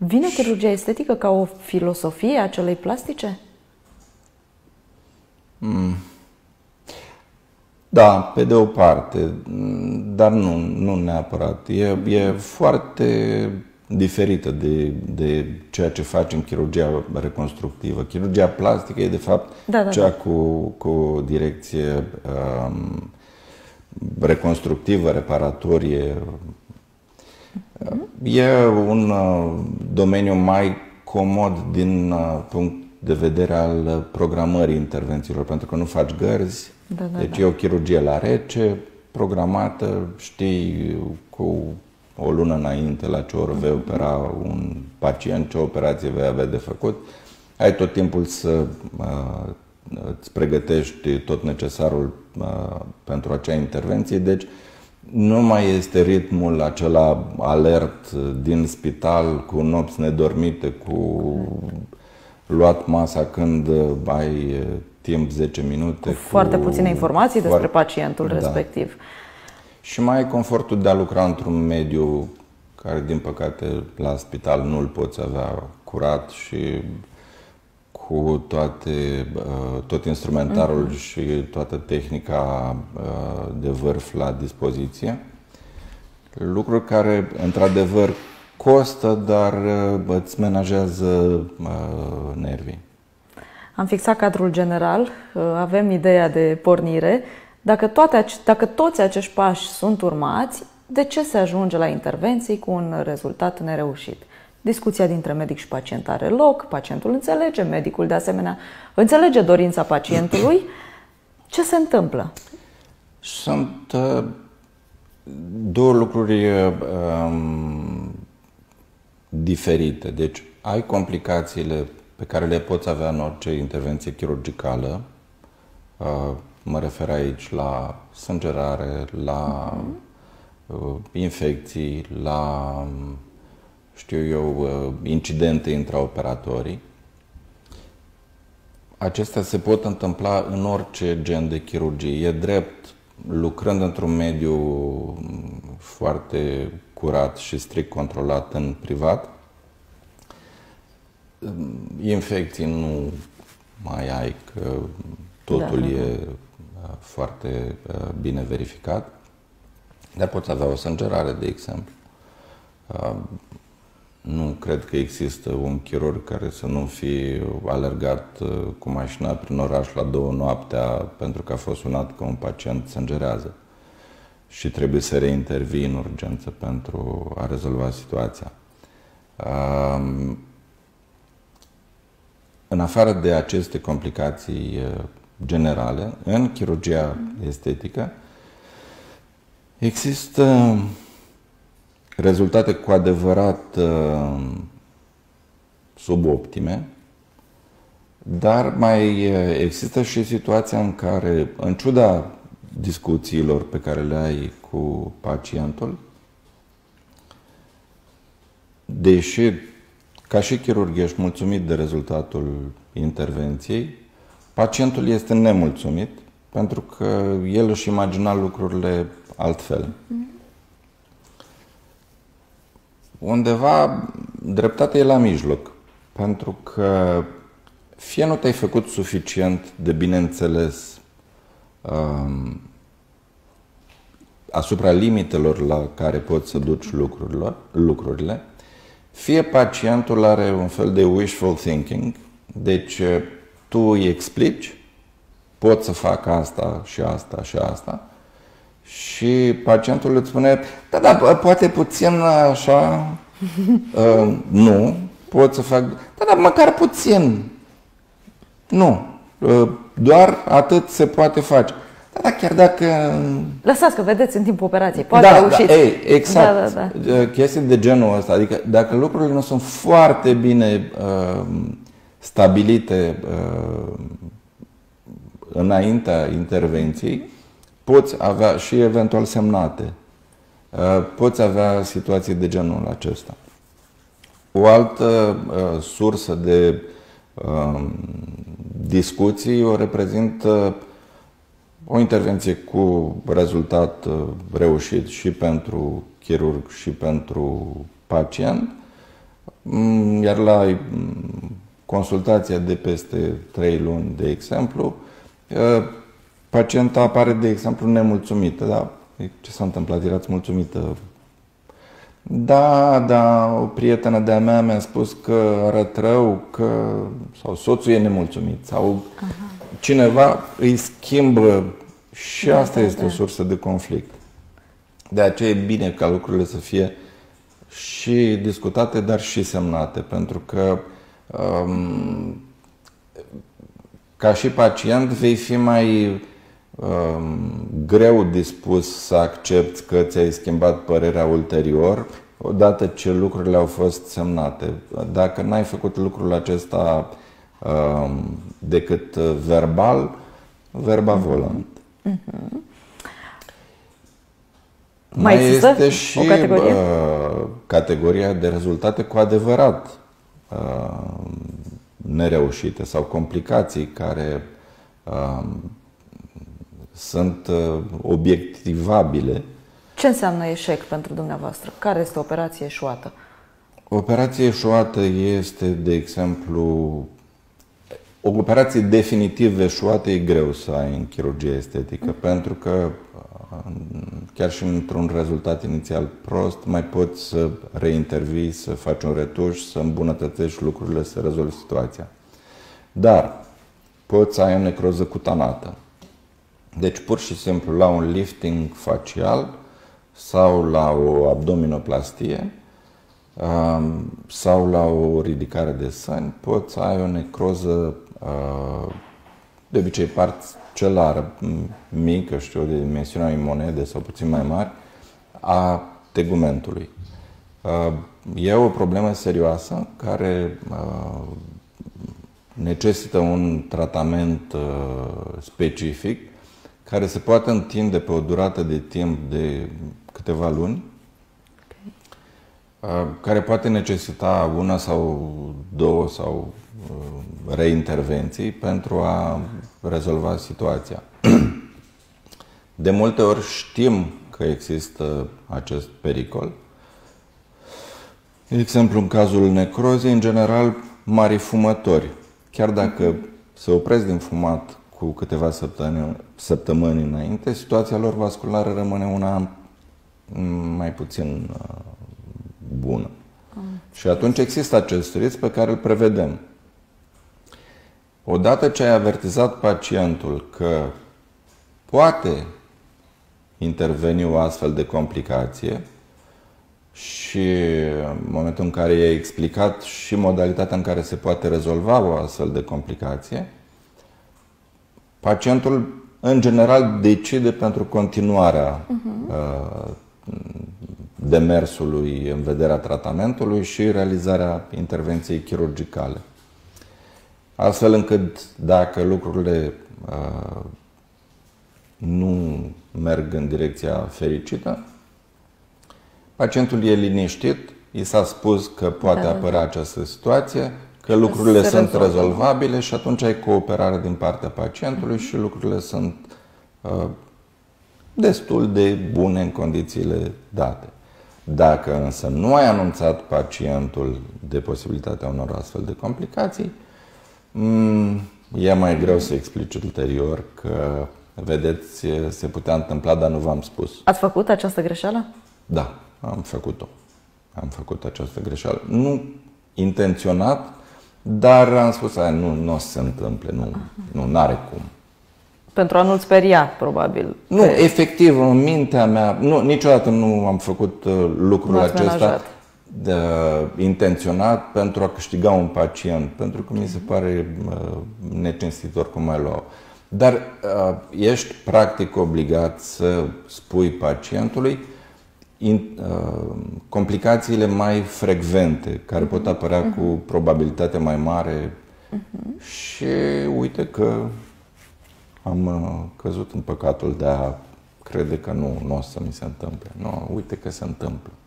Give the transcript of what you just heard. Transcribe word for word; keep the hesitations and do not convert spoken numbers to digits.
Vine chirurgia estetică ca o filosofie a celei plastice? Mm. Da, pe de o parte, dar nu, nu neapărat. E, e foarte diferită de, de ceea ce face în chirurgia reconstructivă. Chirurgia plastică e, de fapt, da, da, cea da. Cu, cu o direcție um, reconstructivă, reparatorie. Mm-hmm. E un uh, domeniu mai comod din uh, punct de vedere al programării intervențiilor, pentru că nu faci gărzi. Da, da, deci da. e o chirurgie la rece, programată, știi cu o lună înainte la ce oră vei opera un pacient, ce operație vei avea de făcut. Ai tot timpul să uh, îți pregătești tot necesarul uh, pentru acea intervenție, deci nu mai este ritmul acela alert din spital, cu nopți nedormite, cu luat masa când ai timp zece minute. Cu foarte cu... puține informații foarte... despre pacientul da. respectiv. Și mai ai confortul de a lucra într-un mediu care, din păcate, la spital nu-l poți avea curat și cu toate, tot instrumentarul mm-hmm. și toată tehnica de vârf la dispoziție. Lucruri care, într-adevăr, costă, dar îți menajează nervii. Am fixat cadrul general, avem ideea de pornire. Dacă, toate, dacă toți acești pași sunt urmați, de ce se ajunge la intervenții cu un rezultat nereușit? Discuția dintre medic și pacient are loc, pacientul înțelege, medicul de asemenea înțelege dorința pacientului. Ce se întâmplă? Sunt uh, două lucruri uh, diferite. Deci ai complicațiile pe care le poți avea în orice intervenție chirurgicală. Uh, mă refer aici la sângerare, la uh, infecții, la... știu eu, incidente intraoperatorii. Acestea se pot întâmpla în orice gen de chirurgie. E drept, lucrând într-un mediu foarte curat și strict controlat în privat, infecții nu mai ai, că totul da, e da. foarte bine verificat, dar poți avea o sângerare, de exemplu. Nu cred că există un chirurg care să nu fi alergat cu mașina prin oraș la două noaptea pentru că a fost sunat că un pacient sângerează și trebuie să reintervii în urgență pentru a rezolva situația. În afară de aceste complicații generale, în chirurgia estetică există rezultate cu adevărat uh, suboptime, dar mai există și situația în care, în ciuda discuțiilor pe care le ai cu pacientul, deși ca și chirurg ești mulțumit de rezultatul intervenției, pacientul este nemulțumit pentru că el își imagina lucrurile altfel. Mm. Undeva dreptatea e la mijloc, pentru că fie nu te-ai făcut suficient de bineînțeles um, asupra limitelor la care poți să duci lucrurile, lucrurile, fie pacientul are un fel de wishful thinking, deci tu îi explici, pot să fac asta și asta și asta, și pacientul îți spune, da, da, poate puțin așa, uh, nu, pot să fac, da, da, măcar puțin, nu, uh, doar atât se poate face. Da, da, chiar dacă... Lăsați că vedeți în timpul operației, poate da, reușiți. Da, ei, exact, da, da, da. Chestii de genul ăsta, adică dacă lucrurile nu sunt foarte bine uh, stabilite uh, înaintea intervenției, poți avea și eventual semnate, poți avea situații de genul acesta. O altă uh, sursă de uh, discuții o reprezintă o intervenție cu rezultat uh, reușit și pentru chirurg și pentru pacient, Iar la consultația de peste trei luni, de exemplu, pacienta apare, de exemplu, nemulțumită. Da? Ce s-a întâmplat? Erați mulțumită? Da, da, o prietenă de-a mea mi-a spus că arăt rău, că... sau soțul e nemulțumit, sau aha, cineva îi schimbă și da, asta da, este da. o sursă de conflict. De aceea e bine ca lucrurile să fie și discutate, dar și semnate, pentru că um, ca și pacient vei fi mai um, greu dispus să accepti că ți-ai schimbat părerea ulterior, odată ce lucrurile au fost semnate. Dacă n-ai făcut lucrul acesta um, decât verbal, verba volant. Mm-hmm. Mai, mai este și o categorie? Uh, categoria de rezultate cu adevărat uh, nereușite sau complicații care uh, sunt uh, obiectivabile. Ce înseamnă eșec pentru dumneavoastră? Care este o operație eșuată? Operație eșuată este, de exemplu, o operație definitiv eșuată e greu să ai în chirurgie estetică, mm. pentru că chiar și într-un rezultat inițial prost, mai poți să reintervii, să faci un retuș, să îmbunătățești lucrurile, să rezolvi situația. Dar poți să ai o necroză cutanată. Deci, pur și simplu, la un lifting facial sau la o abdominoplastie sau la o ridicare de sâni, poți să ai o necroză, de obicei parcelară, mică, știu, de dimensiunea unei monede sau puțin mai mari, a tegumentului. E o problemă serioasă care necesită un tratament specific care se poate întinde pe o durată de timp de câteva luni, care poate necesita una sau două sau reintervenții pentru a rezolva situația. De multe ori știm că există acest pericol. De exemplu, în cazul necrozei, în general, mari fumători, chiar dacă se opresc din fumat cu câteva săptămâni, săptămâni înainte, situația lor vasculară rămâne una mai puțin bună. Mm. Și atunci există acest risc pe care îl prevedem. Odată ce ai avertizat pacientul că poate interveni o astfel de complicație și în momentul în care i-ai explicat și modalitatea în care se poate rezolva o astfel de complicație, pacientul în general decide pentru continuarea uh-huh. demersului în vederea tratamentului și realizarea intervenției chirurgicale. Astfel încât dacă lucrurile uh, nu merg în direcția fericită, pacientul e liniștit, i s-a spus că poate da, apărea da. această situație, că lucrurile sunt rezolvă. rezolvabile și atunci ai cooperare din partea pacientului și lucrurile sunt uh, destul de bune în condițiile date. Dacă însă nu ai anunțat pacientul de posibilitatea unor astfel de complicații, e mai greu să explici ulterior că, vedeți, se putea întâmpla, dar nu v-am spus. Ați făcut această greșeală? Da, am făcut-o. Am făcut această greșeală. Nu intenționat, dar am spus, aia, nu, nu o să se întâmple, nu, nu, n-are cum. Pentru a nu-l speria, probabil. Nu, pe... efectiv, în mintea mea, nu, niciodată nu am făcut lucrul acesta menajat. De, intenționat pentru a câștiga un pacient, pentru că mi se pare uh, necinstitor cum mai luau. Dar uh, ești practic obligat să spui pacientului in, uh, complicațiile mai frecvente, care uh-huh. pot apărea uh-huh. cu probabilitate mai mare uh-huh. și uite că am uh, căzut în păcatul de a crede că nu, nu o să mi se întâmple. Nu, uite că se întâmplă.